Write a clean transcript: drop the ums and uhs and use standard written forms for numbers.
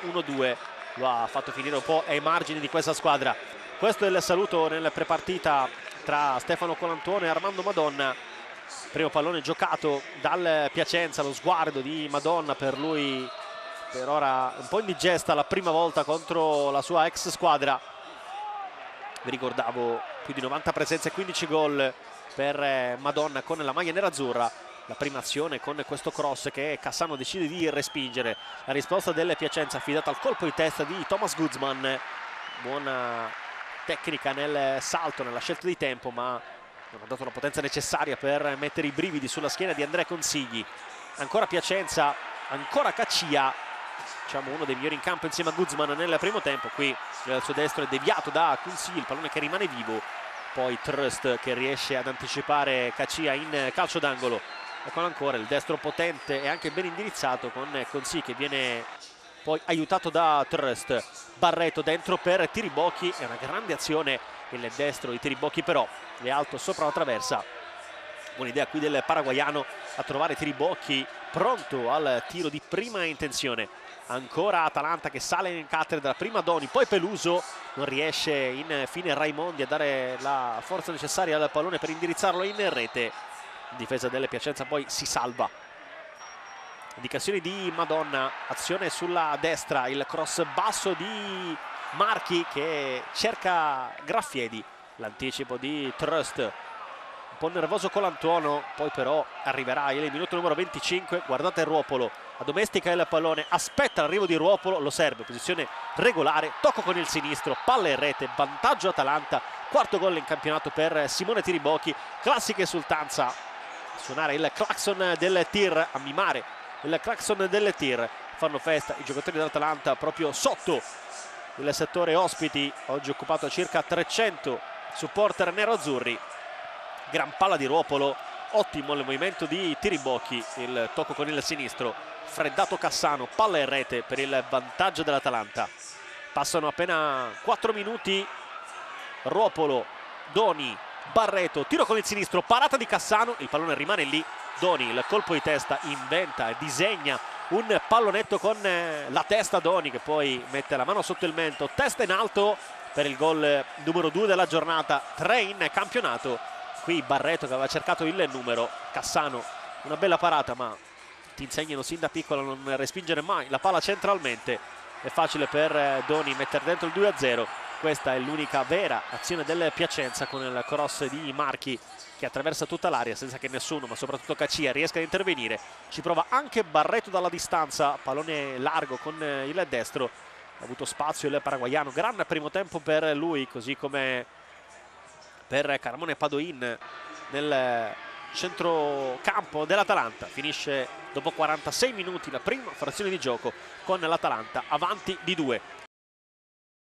1-2 lo ha fatto finire un po' ai margini di questa squadra. Questo è il saluto nel prepartita tra Stefano Colantuono e Armando Madonna. Primo pallone giocato dal Piacenza, lo sguardo di Madonna, per lui per ora un po' indigesta la prima volta contro la sua ex squadra. Vi ricordavo più di 90 presenze e 15 gol per Madonna con la maglia nerazzurra. La prima azione con questo cross che Cassano decide di respingere. La risposta del Piacenza affidata al colpo di testa di Thomas Guzman. Buona tecnica nel salto, nella scelta di tempo, ma non ha dato la potenza necessaria per mettere i brividi sulla schiena di Andrea Consigli. Ancora Piacenza, ancora Caccia, diciamo uno dei migliori in campo insieme a Guzman nel primo tempo. Qui il suo destro è deviato da Consigli, il pallone che rimane vivo. Poi Trust che riesce ad anticipare Caccia in calcio d'angolo. Eccolo ancora, il destro potente e anche ben indirizzato con Consigli che viene poi aiutato da Trust. Barreto dentro per Tiribocchi, è una grande azione il destro di Tiribocchi, però è alto sopra la traversa. Buona idea qui del paraguaiano a trovare Tiribocchi pronto al tiro di prima intenzione. Ancora Atalanta che sale in cattedra, prima Doni, poi Peluso, non riesce infine Raimondi a dare la forza necessaria al pallone per indirizzarlo in rete. In difesa delle Piacenza poi si salva. Indicazioni di Madonna, azione sulla destra, il cross basso di Marchi che cerca Graffiedi, l'anticipo di Trust, un po' nervoso Colantuono, poi però arriverà il minuto numero 25, guardate Ruopolo, addomestica il pallone, aspetta l'arrivo di Ruopolo, lo serve, posizione regolare, tocco con il sinistro, palla in rete, vantaggio Atalanta, quarto gol in campionato per Simone Tiribocchi, classica esultanza, suonare il clacson del tir, a mimare il clacson del tir, fanno festa i giocatori dell'Atalanta proprio sotto il settore ospiti, oggi occupato a circa 300 supporter nero-azzurri. Gran palla di Ruopolo, ottimo il movimento di Tiribocchi, il tocco con il sinistro, freddato Cassano, palla in rete per il vantaggio dell'Atalanta. Passano appena 4 minuti, Ruopolo, Doni, Barreto, tiro con il sinistro, parata di Cassano, il pallone rimane lì. Doni, il colpo di testa, inventa e disegna un pallonetto con la testa. Doni che poi mette la mano sotto il mento, testa in alto per il gol numero 2 della giornata, 3 in campionato. Qui Barreto che aveva cercato il numero, Cassano, una bella parata, ma ti insegnano sin da piccolo a non respingere mai la palla centralmente. È facile per Doni mettere dentro il 2-0. Questa è l'unica vera azione del Piacenza con il cross di Marchi che attraversa tutta l'area senza che nessuno, ma soprattutto Caccia, riesca ad intervenire. Ci prova anche Barreto dalla distanza, pallone largo con il destro. Ha avuto spazio il paraguaiano, gran primo tempo per lui, così come per Caramone Padoin nel centrocampo dell'Atalanta. Finisce dopo 46 minuti la prima frazione di gioco con l'Atalanta avanti di 2.